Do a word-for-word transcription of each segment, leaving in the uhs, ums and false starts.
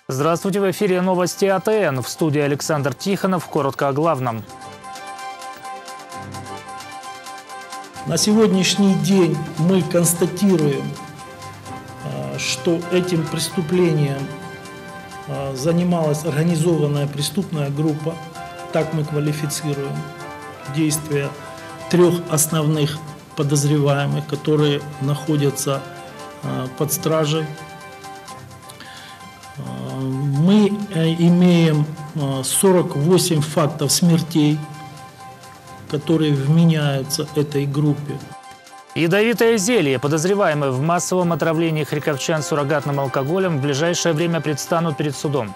Здравствуйте, в эфире новости А Т Н. В студии Александр Тихонов. Коротко о главном. На сегодняшний день мы констатируем, что этим преступлением занималась организованная преступная группа. Так мы квалифицируем действия трех основных подозреваемых, которые находятся под стражей. Мы имеем сорок восемь фактов смертей, которые вменяются этой группе. Ядовитое зелье. Подозреваемые в массовом отравлении харьковчан суррогатным алкоголем в ближайшее время предстанут перед судом.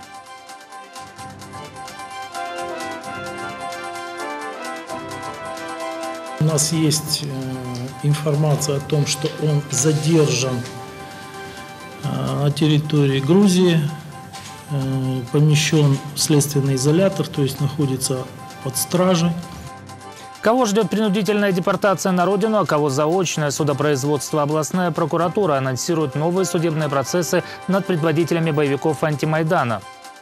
У нас есть информация о том, что он задержан на территории Грузии, помещен в следственный изолятор, то есть находится под стражей. Кого ждет принудительная депортация на родину, а кого заочное судопроизводство? Областная прокуратура анонсирует новые судебные процессы над предводителями боевиков антимайдана.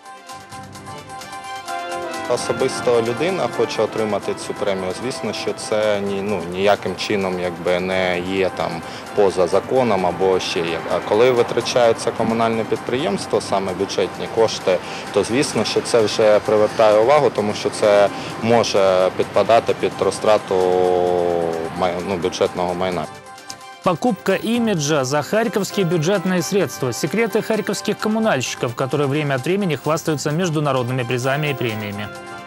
Особисто людина хоче отримати цю премію. Звісно, що це ні, ну, ніяким чином якби, не є там, поза законом або ще як. А коли витрачаються комунальне підприємство, саме бюджетні кошти, то звісно, що це вже привертає увагу, тому що це може підпадати під розтрату ну, бюджетного майна. Покупка имиджа за харьковские бюджетные средства. Секреты харьковских коммунальщиков, которые время от времени хвастаются международными призами и премиями.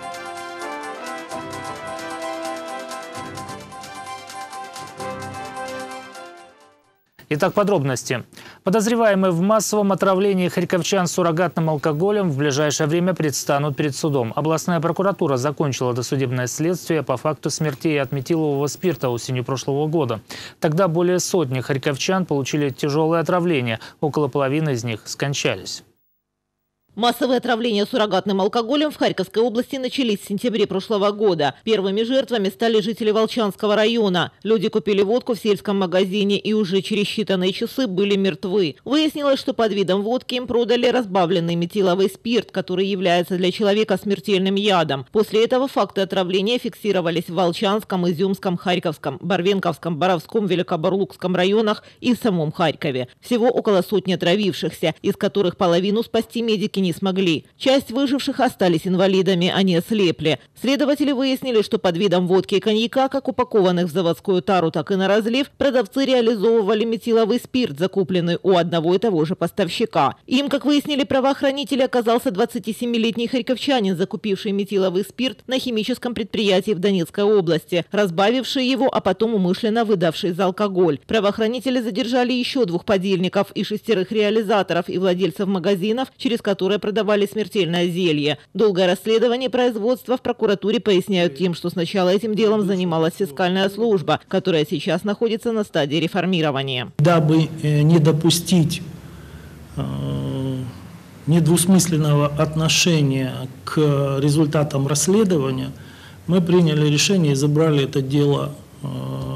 Итак, подробности. Подозреваемые в массовом отравлении харьковчан суррогатным алкоголем в ближайшее время предстанут перед судом. Областная прокуратура закончила досудебное следствие по факту смертей от метилового спирта осенью прошлого года. Тогда более сотни харьковчан получили тяжелое отравление. Около половины из них скончались. Массовые отравления суррогатным алкоголем в Харьковской области начались в сентябре прошлого года. Первыми жертвами стали жители Волчанского района. Люди купили водку в сельском магазине и уже через считанные часы были мертвы. Выяснилось, что под видом водки им продали разбавленный метиловый спирт, который является для человека смертельным ядом. После этого факты отравления фиксировались в Волчанском, Изюмском, Харьковском, Барвенковском, Боровском, Великоборлукском районах и в самом Харькове. Всего около сотни отравившихся, из которых половину спасти медики не смогли. Часть выживших остались инвалидами, они ослепли. Следователи выяснили, что под видом водки и коньяка, как упакованных в заводскую тару, так и на разлив, продавцы реализовывали метиловый спирт, закупленный у одного и того же поставщика. Им, как выяснили правоохранители, оказался двадцатисемилетний харьковчанин, закупивший метиловый спирт на химическом предприятии в Донецкой области, разбавивший его, а потом умышленно выдавший за алкоголь. Правоохранители задержали еще двух подельников и шестерых реализаторов и владельцев магазинов, через которые продавали смертельное зелье. Долгое расследование производства в прокуратуре поясняют тем, что сначала этим делом занималась фискальная служба, которая сейчас находится на стадии реформирования. Дабы не допустить э, недвусмысленного отношения к результатам расследования, мы приняли решение и забрали это дело э,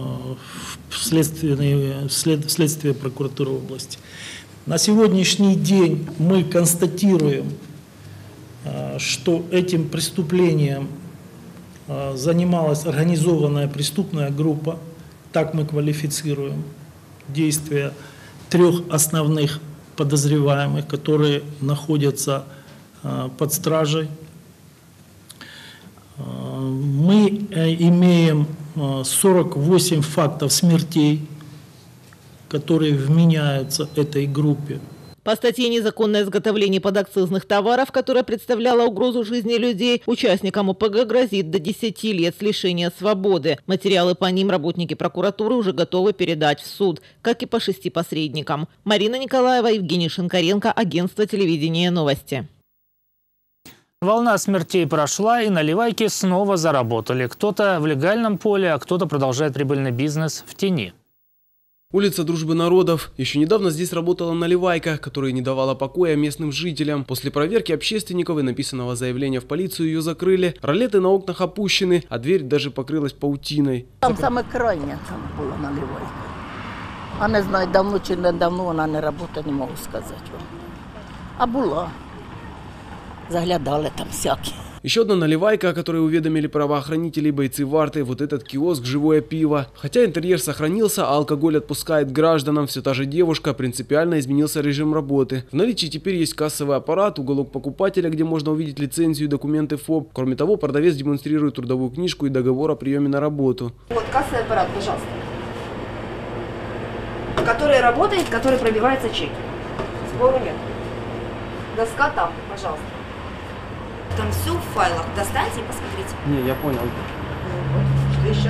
в следственные, в след, в следствие прокуратуры области. На сегодняшний день мы констатируем, что этим преступлением занималась организованная преступная группа. Так мы квалифицируем действия трех основных подозреваемых, которые находятся под стражей. Мы имеем сорок восемь фактов смертей, которые вменяются этой группе. По статье «Незаконное изготовление подакцизных товаров», которая представляла угрозу жизни людей, участникам О П Г грозит до десяти лет с лишения свободы. Материалы по ним работники прокуратуры уже готовы передать в суд, как и по шести посредникам. Марина Николаева, Евгений Шинкаренко, агентство телевидения «Новости». Волна смертей прошла, и наливайки снова заработали. Кто-то в легальном поле, а кто-то продолжает прибыльный бизнес в тени. Улица Дружбы народов. Еще недавно здесь работала наливайка, которая не давала покоя местным жителям. После проверки общественников и написанного заявления в полицию ее закрыли. Ролеты на окнах опущены, а дверь даже покрылась паутиной. Там саме крайня там була наливайка. А не знаю, давно чи недавно вона не працює, не можу сказати вам. А була. заглядали там всякі. Еще одна наливайка, о которой уведомили правоохранители и бойцы Варты, вот этот киоск «Живое пиво». Хотя интерьер сохранился, а алкоголь отпускает гражданам, все та же девушка, принципиально изменился режим работы. В наличии теперь есть кассовый аппарат, уголок покупателя, где можно увидеть лицензию и документы ФОП. Кроме того, продавец демонстрирует трудовую книжку и договор о приеме на работу. Вот кассовый аппарат, пожалуйста, который работает, который пробивается чеки. Сбору нет. Доска там, пожалуйста. Там все в файлах. Достаньте и посмотрите. Не, я понял. Вот. Что еще?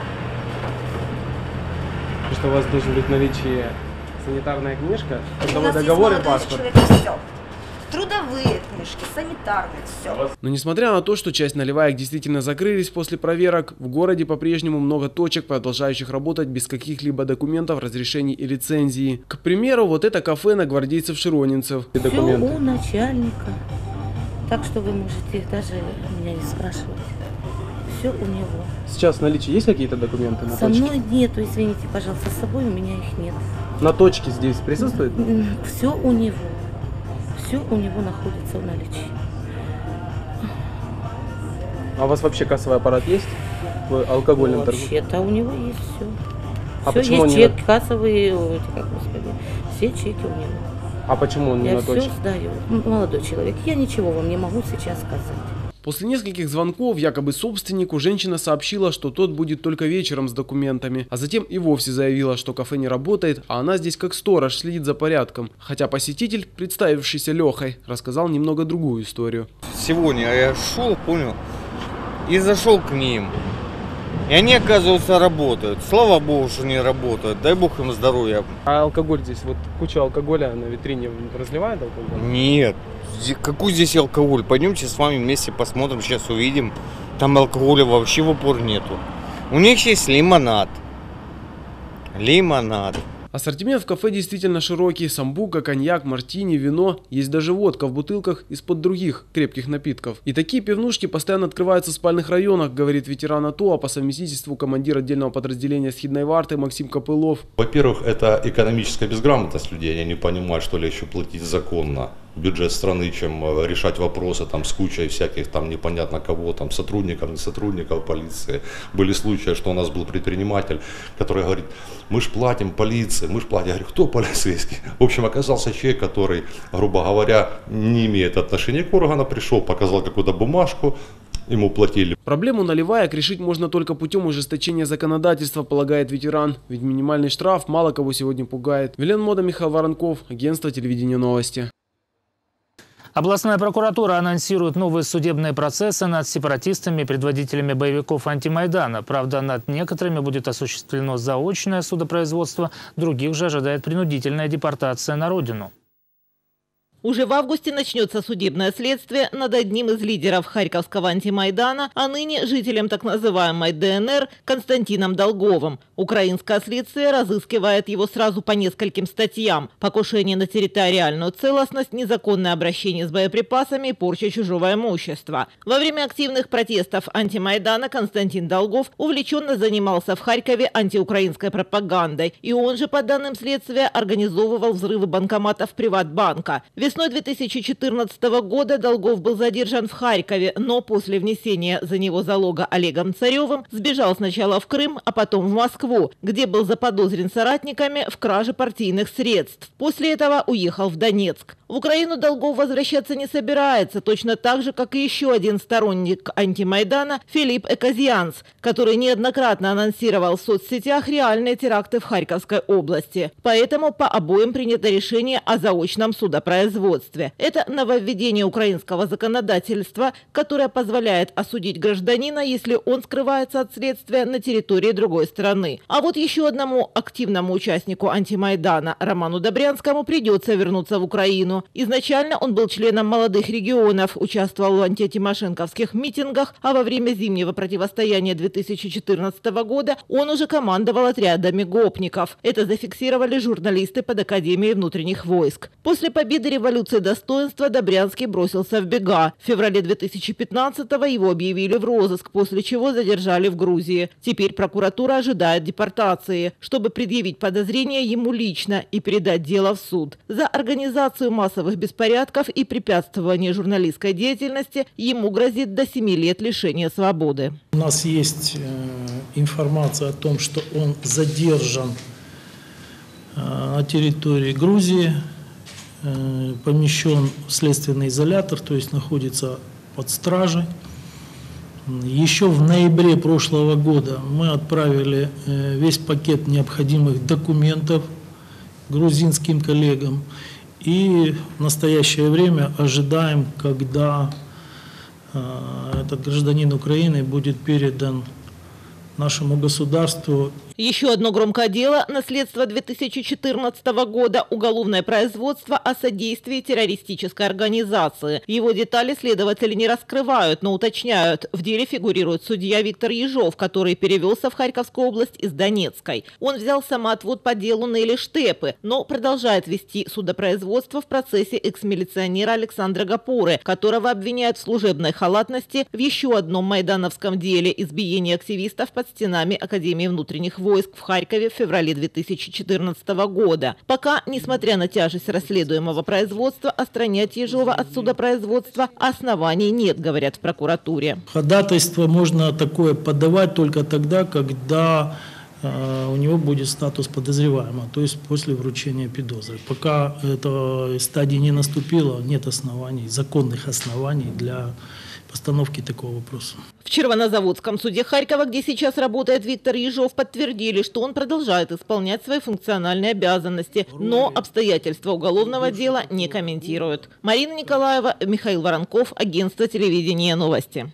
Что у вас должен быть в наличии санитарная книжка, трудовой договор и паспорт. Все. Трудовые книжки, санитарные, все. Но несмотря на то, что часть наливаек действительно закрылись после проверок, в городе по-прежнему много точек, продолжающих работать без каких-либо документов, разрешений и лицензии. К примеру, вот это кафе на Гвардейцев-Широнинцев. Все у начальника. Так что вы можете даже меня не спрашивать. Все у него. Сейчас в наличии есть какие-то документы на Со точке? мной нету, извините, пожалуйста, с собой у меня их нет. На точке здесь присутствует? Все у него. Все у него находится в наличии. А у вас вообще кассовый аппарат есть в алкогольном торгу? Вообще-то у него есть все. А все почему есть он не чек, кассовые, эти, как господи, все чеки у него. А почему он не Я на все точке? сдаю. Молодой человек, я ничего вам не могу сейчас сказать. После нескольких звонков якобы собственнику женщина сообщила, что тот будет только вечером с документами, а затем и вовсе заявила, что кафе не работает, а она здесь как сторож следит за порядком. Хотя посетитель, представившийся Лехой, рассказал немного другую историю. Сегодня я шел, понял, и зашел к ним. И они, оказывается, работают. Слава богу, что не работают. Дай бог им здоровья. А алкоголь здесь, вот куча алкоголя на витрине разливает алкоголь? Нет. Какой здесь алкоголь? Пойдемте с вами вместе посмотрим, сейчас увидим. Там алкоголя вообще в упор нету. У них есть лимонад. Лимонад. Ассортимент в кафе действительно широкий. Самбука, коньяк, мартини, вино. Есть даже водка в бутылках из-под других крепких напитков. И такие пивнушки постоянно открываются в спальных районах, говорит ветеран АТО, а по совместительству командир отдельного подразделения Схидной Варты Максим Копылов. Во-первых, это экономическая безграмотность людей. Они не понимают, что ли еще платить законно бюджет страны, чем решать вопросы там с кучей всяких там непонятно кого, там сотрудников, не сотрудников полиции. Были случаи, что у нас был предприниматель, который говорит, мы ж платим полиции, мы ж платим. Я говорю, кто полицейский? В общем, оказался человек, который, грубо говоря, не имеет отношения к органу, пришел, показал какую-то бумажку, ему платили. Проблему наливаек решить можно только путем ужесточения законодательства, полагает ветеран. Ведь минимальный штраф мало кого сегодня пугает. Вилен Мода, Михаил Воронков, агентство телевидения новости. Областная прокуратура анонсирует новые судебные процессы над сепаратистами и предводителями боевиков антимайдана. Правда, над некоторыми будет осуществлено заочное судопроизводство, других же ожидает принудительная депортация на родину. Уже в августе начнется судебное следствие над одним из лидеров Харьковского антимайдана, а ныне жителем так называемой ДНР Константином Долговым. Украинское следствие разыскивает его сразу по нескольким статьям: покушение на территориальную целостность, незаконное обращение с боеприпасами и порча чужого имущества. Во время активных протестов антимайдана Константин Долгов увлеченно занимался в Харькове антиукраинской пропагандой. И он же, по данным следствия, организовывал взрывы банкоматов Приватбанка. Весной две тысячи четырнадцатого года Долгов был задержан в Харькове, но после внесения за него залога Олегом Царевым сбежал сначала в Крым, а потом в Москву, где был заподозрен соратниками в краже партийных средств. После этого уехал в Донецк. В Украину Долгов возвращаться не собирается, точно так же, как и еще один сторонник антимайдана Филипп Эказианс, который неоднократно анонсировал в соцсетях реальные теракты в Харьковской области. Поэтому по обоим принято решение о заочном судопроизводстве. Это нововведение украинского законодательства, которое позволяет осудить гражданина, если он скрывается от следствия на территории другой страны. А вот еще одному активному участнику антимайдана Роману Добрянскому придется вернуться в Украину. Изначально он был членом молодых регионов, участвовал в антитимошенковских митингах, а во время зимнего противостояния две тысячи четырнадцатого года он уже командовал отрядами гопников. Это зафиксировали журналисты под Академией внутренних войск. После победы революции революции достоинства Добрянский бросился в бега. В феврале две тысячи пятнадцатого его объявили в розыск, после чего задержали в Грузии. Теперь прокуратура ожидает депортации, чтобы предъявить подозрения ему лично и передать дело в суд. За организацию массовых беспорядков и препятствование журналистской деятельности ему грозит до семи лет лишения свободы. У нас есть э, информация о том, что он задержан э, на территории Грузии, э, помещен в следственный изолятор, то есть находится под стражей. Еще в ноябре прошлого года мы отправили э, весь пакет необходимых документов грузинским коллегам. И в настоящее время ожидаем, когда э, этот гражданин Украины будет передан нашему государству. Еще одно громкое дело – наследство две тысячи четырнадцатого года, уголовное производство о содействии террористической организации. Его детали следователи не раскрывают, но уточняют. В деле фигурирует судья Виктор Ежов, который перевелся в Харьковскую область из Донецкой. Он взял самоотвод по делу Нелли Штепы, но продолжает вести судопроизводство в процессе экс-милиционера Александра Гапуры, которого обвиняют в служебной халатности в еще одном майдановском деле – избиении активистов под стенами Академии внутренних войск. войск в Харькове в феврале две тысячи четырнадцатого года. Пока, несмотря на тяжесть расследуемого производства, отстранять Ежова от судопроизводства оснований нет, говорят в прокуратуре. Ходатайство можно такое подавать только тогда, когда э, у него будет статус подозреваемого, то есть после вручения подозры. Пока эта стадия не наступила, нет оснований, законных оснований для постановки такого вопроса. В Червонозаводском суде Харькова, где сейчас работает Виктор Ежов, подтвердили, что он продолжает исполнять свои функциональные обязанности, но обстоятельства уголовного дела не комментируют. Марина Николаева, Михаил Воронков, агентство телевидения «Новости».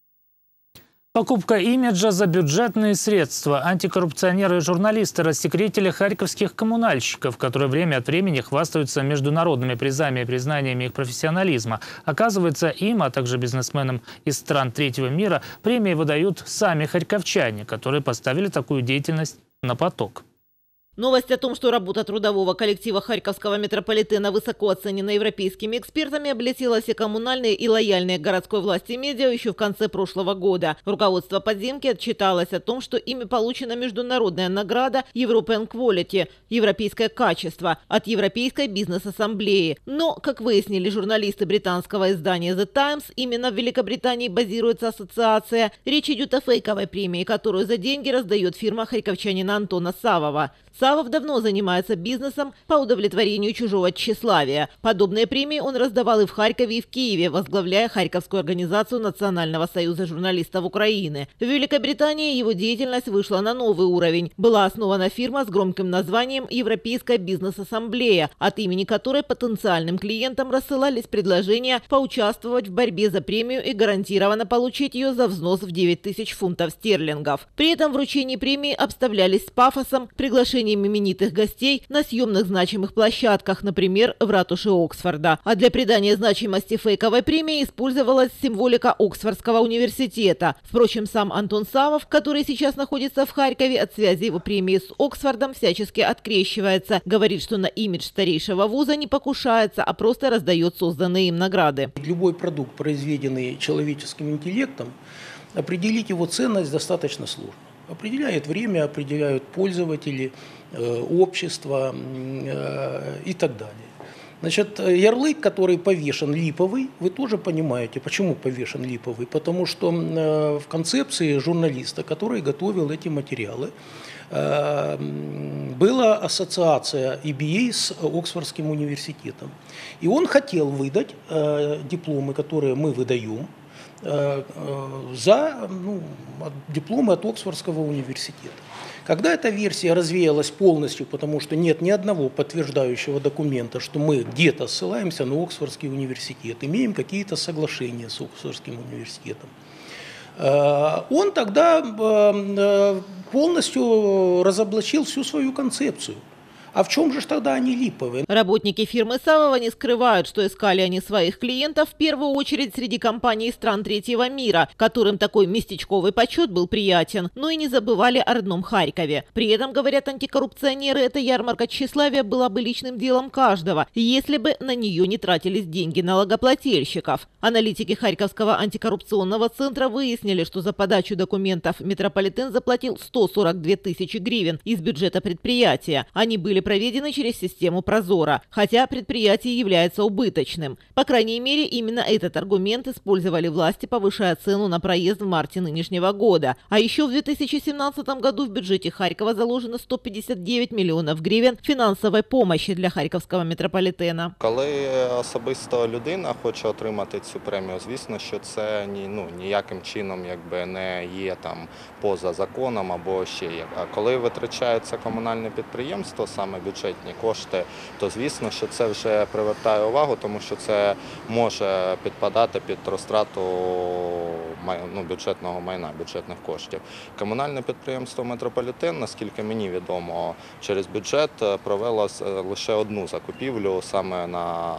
Покупка имиджа за бюджетные средства. Антикоррупционеры и журналисты рассекретили харьковских коммунальщиков, которые время от времени хвастаются международными призами и признаниями их профессионализма. Оказывается, им, а также бизнесменам из стран третьего мира, премии выдают сами харьковчане, которые поставили такую деятельность на поток. Новость о том, что работа трудового коллектива Харьковского метрополитена высоко оценена европейскими экспертами, облетела все коммунальные и лояльные к городской власти медиа еще в конце прошлого года. Руководство подземки отчиталось о том, что ими получена международная награда European Quality – европейское качество от Европейской бизнес-ассамблеи. Но, как выяснили журналисты британского издания The Times, именно в Великобритании базируется ассоциация. Речь идет о фейковой премии, которую за деньги раздает фирма харьковчанина Антона Савова. Савов давно занимается бизнесом по удовлетворению чужого тщеславия. Подобные премии он раздавал и в Харькове, и в Киеве, возглавляя Харьковскую организацию Национального союза журналистов Украины. В Великобритании его деятельность вышла на новый уровень. Была основана фирма с громким названием «Европейская бизнес-ассамблея», от имени которой потенциальным клиентам рассылались предложения поучаствовать в борьбе за премию и гарантированно получить ее за взнос в девять тысяч фунтов стерлингов. При этом вручение премии обставлялись с пафосом, приглашением именитых гостей на съемных значимых площадках, например, в ратуше Оксфорда. А для придания значимости фейковой премии использовалась символика Оксфордского университета. Впрочем, сам Антон Савов, который сейчас находится в Харькове, от связи его премии с Оксфордом всячески открещивается. Говорит, что на имидж старейшего вуза не покушается, а просто раздает созданные им награды. Любой продукт, произведенный человеческим интеллектом, определить его ценность достаточно сложно. Определяет время, определяют пользователи, э, общество э, и так далее. Значит, ярлык, который повешен липовый, вы тоже понимаете, почему повешен липовый. Потому что э, в концепции журналиста, который готовил эти материалы, э, была ассоциация и би эй с Оксфордским университетом. И он хотел выдать э, дипломы, которые мы выдаем, за ну, дипломы от Оксфордского университета. Когда эта версия развеялась полностью, потому что нет ни одного подтверждающего документа, что мы где-то ссылаемся на Оксфордский университет, имеем какие-то соглашения с Оксфордским университетом, он тогда полностью разоблачил всю свою концепцию. А в чем же тогда они липовые? Работники фирмы Савова не скрывают, что искали они своих клиентов в первую очередь среди компаний стран третьего мира, которым такой местечковый почет был приятен, но и не забывали о родном Харькове. При этом, говорят антикоррупционеры, эта ярмарка тщеславия была бы личным делом каждого, если бы на нее не тратились деньги налогоплательщиков. Аналитики Харьковского антикоррупционного центра выяснили, что за подачу документов метрополитен заплатил сто сорок две тысячи гривен из бюджета предприятия. Они были проведены через систему Прозора, хотя предприятие является убыточным. По крайней мере, именно этот аргумент использовали власти, повышая цену на проезд в марте нынешнего года. А еще в две тысячи семнадцатом году в бюджете Харькова заложено сто пятьдесят девять миллионов гривен финансовой помощи для Харьковского метрополитена. Коли особисто людина хоче отримати цю премію, звісно, що це ні, ну, ніяким чином якби не є там поза законом або ще як. А коли витрачається комунальне підприємство, саме бюджетні кошти, то звісно, що це вже привертає увагу, тому що це може підпадати під розтрату ну, бюджетного майна, бюджетних коштів. Комунальне підприємство «Метрополітен», наскільки мені відомо, через бюджет провело лише одну закупівлю саме на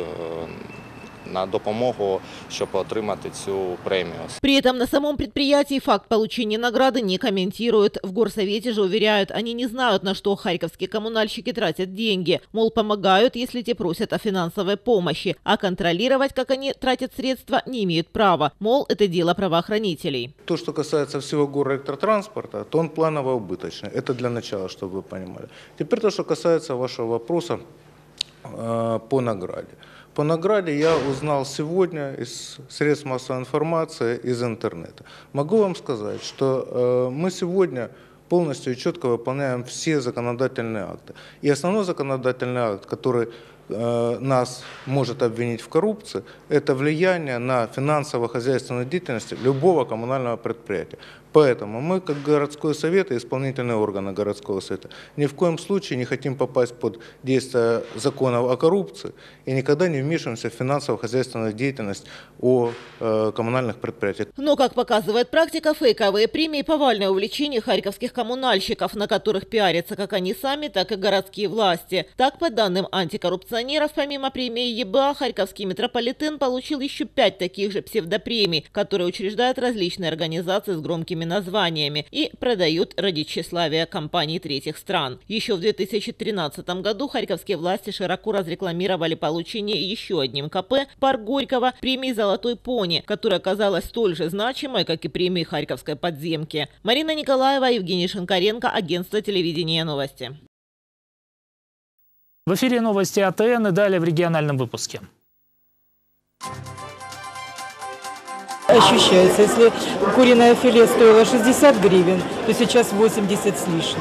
на допомогу, чтобы отримати цю премию. При этом на самом предприятии факт получения награды не комментируют. В горсовете же уверяют, они не знают, на что харьковские коммунальщики тратят деньги. Мол, помогают, если те просят о финансовой помощи, а контролировать, как они тратят средства, не имеют права. Мол, это дело правоохранителей. То, что касается всего горэлектротранспорта, то он планово убыточный. Это для начала, чтобы вы понимали. Теперь то, что касается вашего вопроса э, по награде. По награде я узнал сегодня из средств массовой информации, из интернета. Могу вам сказать, что э, мы сегодня полностью и четко выполняем все законодательные акты. И основной законодательный акт, который э, нас может обвинить в коррупции, это влияние на финансово-хозяйственную деятельность любого коммунального предприятия. Поэтому мы, как городской совет и исполнительные органы городского совета, ни в коем случае не хотим попасть под действие законов о коррупции и никогда не вмешиваемся в финансово-хозяйственную деятельность о э, коммунальных предприятиях. Но, как показывает практика, фейковые премии – повальное увлечение харьковских коммунальщиков, на которых пиарятся как они сами, так и городские власти. Так, по данным антикоррупционеров, помимо премии ЕБА, Харьковский метрополитен получил еще пять таких же псевдопремий, которые учреждают различные организации с громкими названиями и продают ради тщеславия компаний третьих стран. Еще в две тысячи тринадцатом году харьковские власти широко разрекламировали получение еще одним КП «Парк Горького» премии «Золотой пони», которая оказалась столь же значимой, как и премии Харьковской подземки. Марина Николаева, Евгений Шинкаренко, агентство телевидения «Новости». В эфире новости АТН и далее в региональном выпуске. Ощущается, если куриное филе стоило шестьдесят гривен, то сейчас восемьдесят с лишним.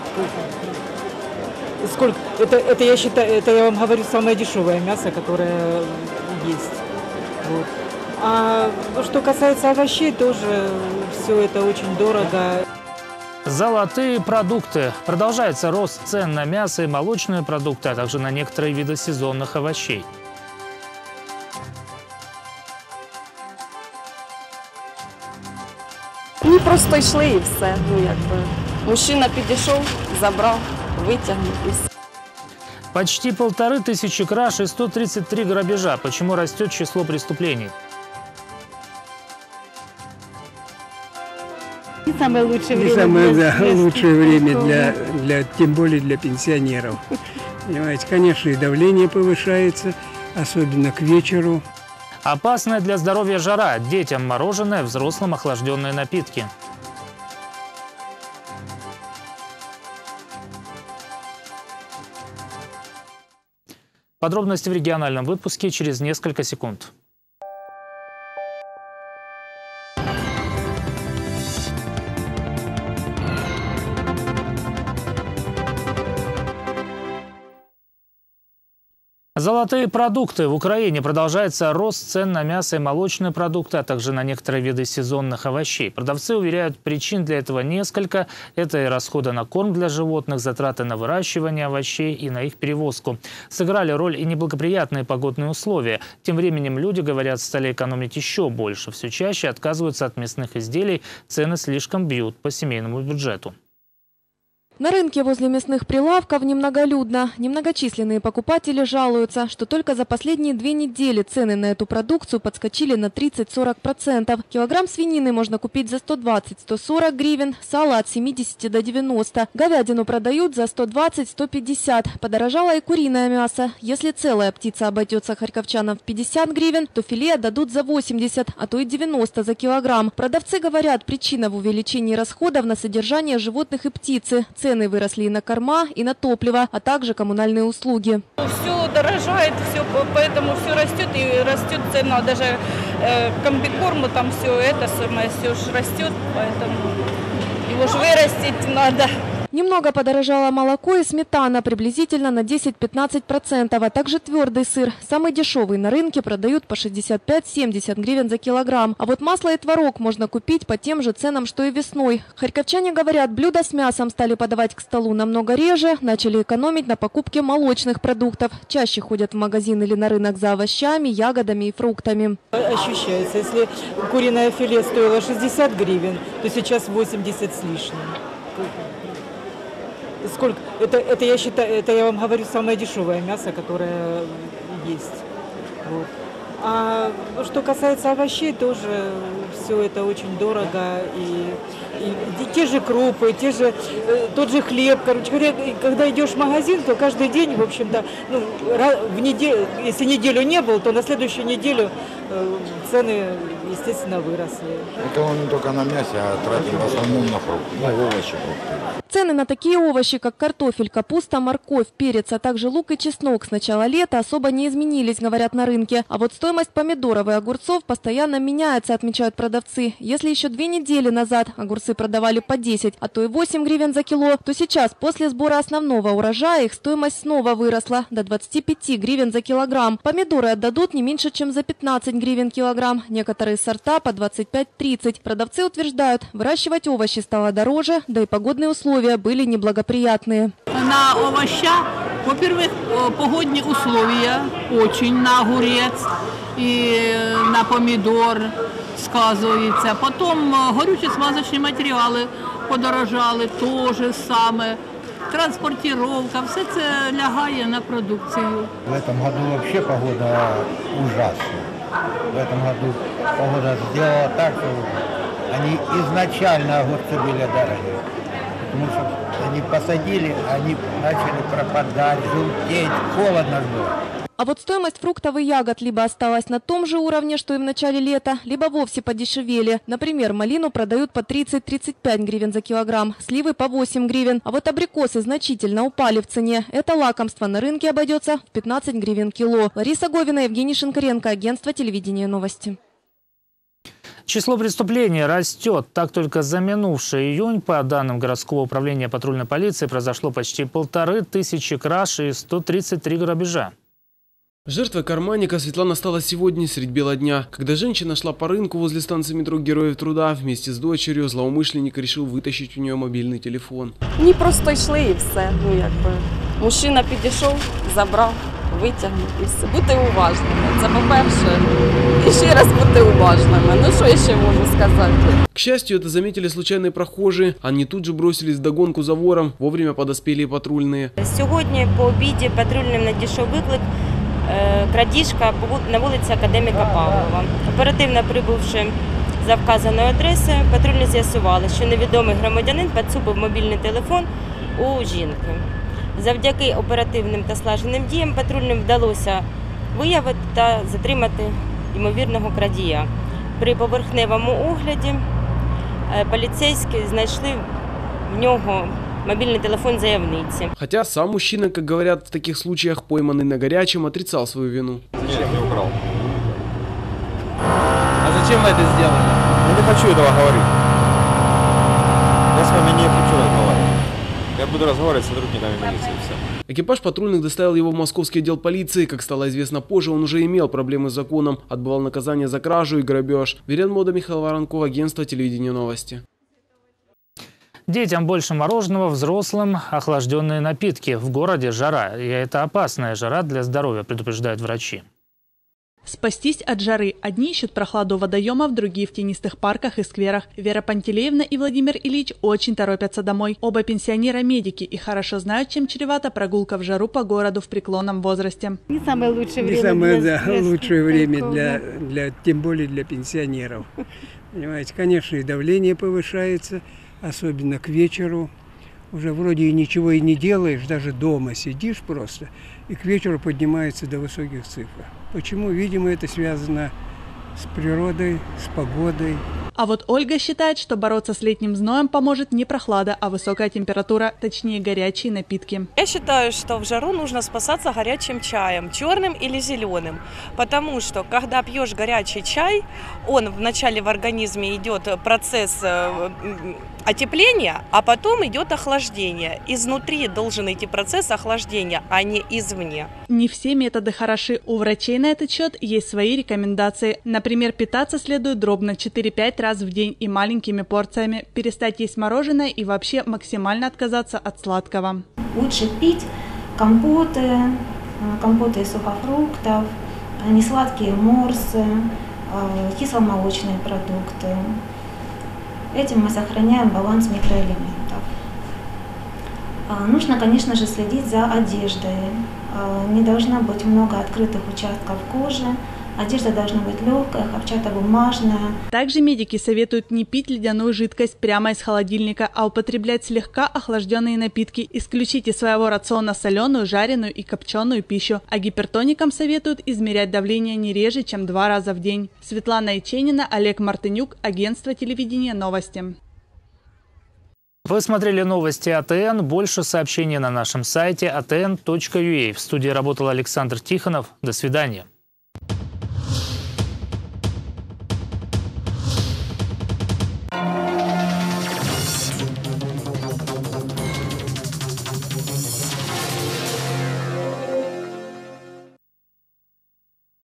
Сколько? Это, это я считаю, это я вам говорю самое дешевое мясо, которое есть. Вот. А что касается овощей, тоже все это очень дорого. Золотые продукты. Продолжается рост цен на мясо и молочные продукты, а также на некоторые виды сезонных овощей. Ми просто йшли і все. Ну, якби. Мужчина підійшов, забрав, витягнув і все. Почти полторы тысячи краж и сто тридцать три грабежа. Почему растет число преступлений? Не самое лучшее время. Не самое для, да, лучшее время для, для, тем более для пенсионеров. Понимаете, конечно, и давление повышается, особенно к вечеру. Опасная для здоровья жара. Детям мороженое, взрослым охлажденные напитки. Подробности в региональном выпуске через несколько секунд. Золотые продукты. В Украине продолжается рост цен на мясо и молочные продукты, а также на некоторые виды сезонных овощей. Продавцы уверяют, причин для этого несколько. Это и расходы на корм для животных, затраты на выращивание овощей и на их перевозку. Сыграли роль и неблагоприятные погодные условия. Тем временем люди, говорят, стали экономить еще больше. Все чаще отказываются от мясных изделий. Цены слишком бьют по семейному бюджету. На рынке возле мясных прилавков немноголюдно. Немногочисленные покупатели жалуются, что только за последние две недели цены на эту продукцию подскочили на тридцать-сорок процентов. Килограмм свинины можно купить за сто двадцать — сто сорок гривен, сало от семидесяти до девяноста. Говядину продают за сто двадцать — сто пятьдесят. Подорожало и куриное мясо. Если целая птица обойдется харьковчанам в пятьдесят гривен, то филе отдадут за восемьдесят, а то и девяносто за килограмм. Продавцы говорят, причина в увеличении расходов на содержание животных и птицы. Цены выросли и на корма, и на топливо, а также коммунальные услуги. Все дорожает, все, поэтому все растет и растет цена. Даже э, комбикорму там все это самое, все ж растет, поэтому его же вырастить надо. Немного подорожало молоко и сметана, приблизительно на десять-пятнадцать процентов, а также твердый сыр. Самый дешевый на рынке продают по шестьдесят пять — семьдесят гривен за килограмм. А вот масло и творог можно купить по тем же ценам, что и весной. Харьковчане говорят, блюда с мясом стали подавать к столу намного реже, начали экономить на покупке молочных продуктов. Чаще ходят в магазин или на рынок за овощами, ягодами и фруктами. Ощущается, если куриное филе стоило шестьдесят гривен, то сейчас восемьдесят с лишним. Сколько? Это, это я считаю, это я вам говорю самое дешевое мясо, которое есть. Вот. А что касается овощей, тоже все это очень дорого. И, и, и те же крупы, те же, э, тот же хлеб. Короче говоря, когда идешь в магазин, то каждый день, в общем-то, ну, в неделю, если неделю не был, то на следующую неделю э, цены, естественно, выросли. Это он не только на мясе, а тратим в основном на фрукты, на овощи. Цены на такие овощи, как картофель, капуста, морковь, перец, а также лук и чеснок с начала лета особо не изменились, говорят на рынке. А вот стоимость помидоров и огурцов постоянно меняется, отмечают продавцы. Если еще две недели назад огурцы продавали по десять, а то и восемь гривен за кило, то сейчас, после сбора основного урожая, их стоимость снова выросла до двадцати пяти гривен за килограмм. Помидоры отдадут не меньше, чем за пятнадцать гривен килограмм. Некоторые сорта по двадцать пять — тридцать. Продавцы утверждают, выращивать овощи стало дороже, да и погодные условия были неблагоприятные. На овощах, во-первых, погодные условия очень на огурец и на помидор сказывается. Потом горюче-смазочные материалы подорожали, то же самое. Транспортировка, все це лягає на продукцию. В этом году вообще погода ужасная. В этом году погода сделала так, что они изначально огурцы были дорогие. Потому что они посадили, они начали пропадать, желтеть, холодно было. А вот стоимость фруктов и ягод либо осталась на том же уровне, что и в начале лета, либо вовсе подешевели. Например, малину продают по тридцать — тридцать пять гривен за килограмм, сливы по восемь гривен. А вот абрикосы значительно упали в цене. Это лакомство на рынке обойдется в пятнадцать гривен кило. Лариса Говина, Евгений Шинкаренко, агентство телевидения «Новости». Число преступлений растет. Так только за минувший июнь, по данным городского управления патрульной полиции, произошло почти полторы тысячи краж и сто тридцать три грабежа. Жертвой карманника Светлана стала сегодня средь бела дня. Когда женщина шла по рынку возле станции метро Героев Труда, вместе с дочерью злоумышленник решил вытащить у нее мобильный телефон. Ні, просто йшли і все. Ну, якби. Мужчина підійшов, забрав, витягнув і все. Бути уважними. Це по-перше. І ще раз бути уважними. Ну, що я ще можу сказати? К счастью, это заметили случайные прохожие. Они тут же бросились вдогонку за вором. Вовремя подоспели патрульные. Сьогодні по обіді патрульним надійшов виклик. Крадіжка на вулиці Академіка Павлова. Оперативно прибувши за вказаною адресою, патрульні з'ясували, що невідомий громадянин підцупив мобільний телефон у жінки. Завдяки оперативним та слаженим діям патрульним вдалося виявити та затримати ймовірного крадія. При поверхневому огляді поліцейські знайшли в нього мобильный телефон заявницы. Хотя сам мужчина, как говорят в таких случаях, пойманный на горячем, отрицал свою вину. Нет, не украл. А зачем вы это сделали? Я не хочу этого говорить. Я с вами не хочу разговаривать. Я буду разговаривать с сотрудниками милиции. Все. Экипаж патрульных доставил его в московский отдел полиции. Как стало известно позже, он уже имел проблемы с законом, отбывал наказание за кражу и грабеж. Верен Мода, Михаил Воронков, агентство телевидения «Новости». Детям больше мороженого, взрослым охлажденные напитки. В городе жара. И это опасная жара для здоровья, предупреждают врачи. Спастись от жары. Одни ищут прохладу водоемов, другие в тенистых парках и скверах. Вера Пантелеевна и Владимир Ильич очень торопятся домой. Оба пенсионера медики и хорошо знают, чем чревата прогулка в жару по городу в преклонном возрасте. Не самое лучшее время. Не самое для, да, для лучшее время стариков, для, да. для, тем более для пенсионеров. Понимаете, конечно, и давление повышается, особенно к вечеру. Уже вроде и ничего и не делаешь, даже дома сидишь просто, и к вечеру поднимается до высоких цифр. Почему? Видимо, это связано с природой, с погодой. А вот Ольга считает, что бороться с летним зноем поможет не прохлада, а высокая температура, точнее горячие напитки. Я считаю, что в жару нужно спасаться горячим чаем, черным или зеленым, потому что когда пьешь горячий чай, он вначале в организме идет процесс отепления, а потом идет охлаждение. Изнутри должен идти процесс охлаждения, а не извне. Не все методы хороши. У врачей на этот счет есть свои рекомендации. Например, питаться следует дробно четыре-пять раз в день и маленькими порциями, перестать есть мороженое и вообще максимально отказаться от сладкого. Лучше пить компоты, компоты из сухофруктов, несладкие морсы, кисломолочные продукты. Этим мы сохраняем баланс микроэлементов. Нужно, конечно же, следить за одеждой. Не должно быть много открытых участков кожи. Одежда должна быть легкая, хлопчатобумажная. Также медики советуют не пить ледяную жидкость прямо из холодильника, а употреблять слегка охлажденные напитки. Исключите из своего рациона соленую, жареную и копченую пищу. А гипертоникам советуют измерять давление не реже, чем два раза в день. Светлана Иченина, Олег Мартынюк, агентство телевидения «Новости». Вы смотрели новости А Тэ Эн. Больше сообщений на нашем сайте а тэ эн точка ю а. В студии работал Александр Тихонов. До свидания.